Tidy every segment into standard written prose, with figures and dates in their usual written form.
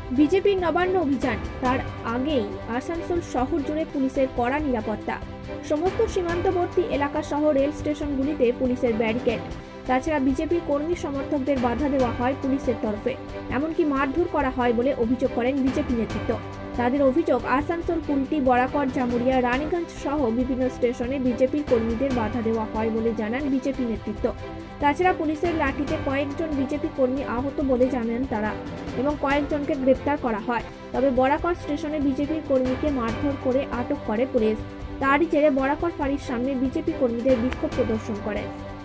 বিজেপির নবান্ন অভিযান, তার আগেই আসানসোল শহর জুড়ে পুলিশের কড়া নিরাপত্তা। সমস্ত সীমান্তবর্তী এলাকা সহ রেল স্টেশনগুলিতে পুলিশের ব্যারিকেড। তাছাড়া বিজেপির কর্মী সমর্থকদের বাধা দেওয়া হয় পুলিশের তরফে, এমনকি মারধর করা হয় বলে অভিযোগ করেন বিজেপি নেতৃত্ব। তাদের অভিযোগ, আসানসোল, কুলটি, বরাকর, জামুরিয়া, রানীগঞ্জ সহ বিভিন্ন স্টেশনে বিজেপির কর্মীদের বাধা দেওয়া হয় বলে জানান বিজেপি নেতৃত্ব। তাছাড়া পুলিশের লাঠিতে কয়েকজন বিজেপি কর্মী আহত বলে জানান তারা, এবং কয়েকজনকে গ্রেপ্তার করা হয়। তবে বরাকর স্টেশনে বিজেপির কর্মীকে মারধর করে আটক করে পুলিশ। তারই জেরে বরাকর ফাঁড়ির সামনে বিজেপি কর্মীদের বিক্ষোভ প্রদর্শন করেন।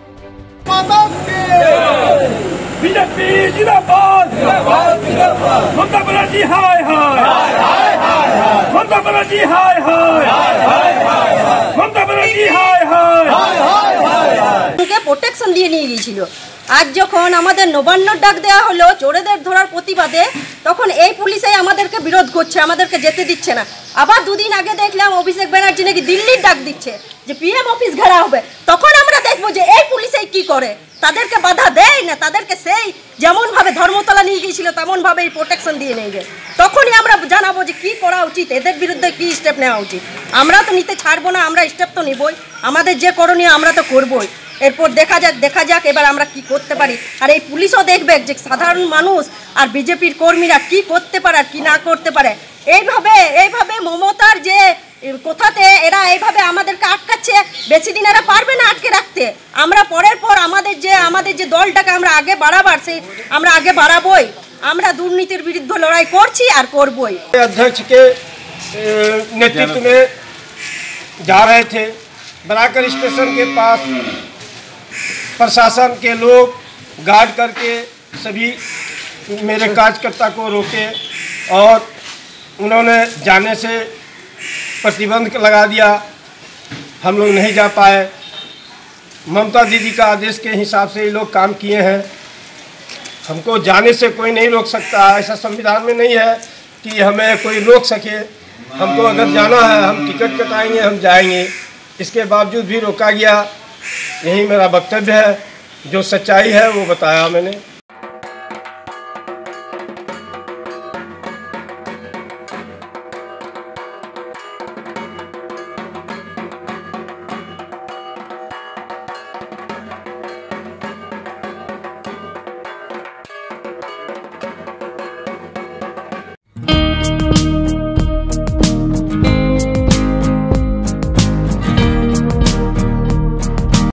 बीजेपी जिंदाबाद जिंदाबाद ममता बनर्जी हाय हाय ममता बनर्जी हाय हाय ममता बनर्जी हाय हाय उनके प्रोटेक्शन দিয়ে নিয়ে গিয়েছিল। আজ যখন আমাদের নবান্নর ডাক দেওয়া হলো চোরেদের ধরার প্রতিবাদে, তখন এই পুলিশই আমাদেরকে বিরোধ করছে, আমাদেরকে যেতে দিচ্ছে না। আবার দুদিন আগে দেখলাম অভিষেক ব্যানার্জি নাকি দিল্লির ডাক দিচ্ছে যে পিএম অফিস ঘেরা হবে। তখন আমরা দেখবো যে এই পুলিশই কি করে, তাদেরকে বাধা দেয় না, তাদেরকে সেই যেমনভাবে ধর্মতলা নিয়ে গিয়েছিল তেমনভাবেই প্রোটেকশন দিয়ে নিয়ে যায়। তখনই আমরা জানাবো যে কী করা উচিত, এদের বিরুদ্ধে কী স্টেপ নেওয়া উচিত। আমরা তো নিতে ছাড়বো না, আমরা স্টেপ তো নিবই, আমাদের যে করণীয় আমরা তো করবই। এরপর দেখা যাক এবার আমরা কি করতে পারি। আর এই পুলিশও দেখবে যে সাধারণ মানুষ আর বিজেপির কর্মীরা কি করতে পারে আর কি না করতে পারে। এইভাবে মমতার যে কোথাতে এরা এইভাবে আমাদেরকে আটকাচ্ছে, বেশি দিন এরা পারবে না আটকে রাখতে। আমরা পরের পর আমাদের যে দলটাকে আমরা আগে বাড়াবার, সেই আমরা আগে বাড়াবই। আমরা দুর্নীতির বিরুদ্ধে লড়াই করছি আর করবই। अध्यक्ष के नेतृत्व में जा रहे थे, बराकर स्टेशन के पास प्रशासन के लोग गार्ड करके सभी मेरे कार्यकर्ता को रोके और उन्होंने जाने से प्रतिबंध लगा दिया। हम लोग नहीं जा पाए। ममता दीदी का आदेश के हिसाब से ये लोग काम किए हैं। हमको जाने से कोई नहीं रोक सकता, ऐसा संविधान में नहीं है कि हमें कोई रोक सके। हमको अगर जाना है हम टिकट कटाएंगे, हम जाएंगे। इसके बावजूद भी रोका गया। यही मेरा वक्तव्य है, जो सच्चाई है वो बताया मैंने।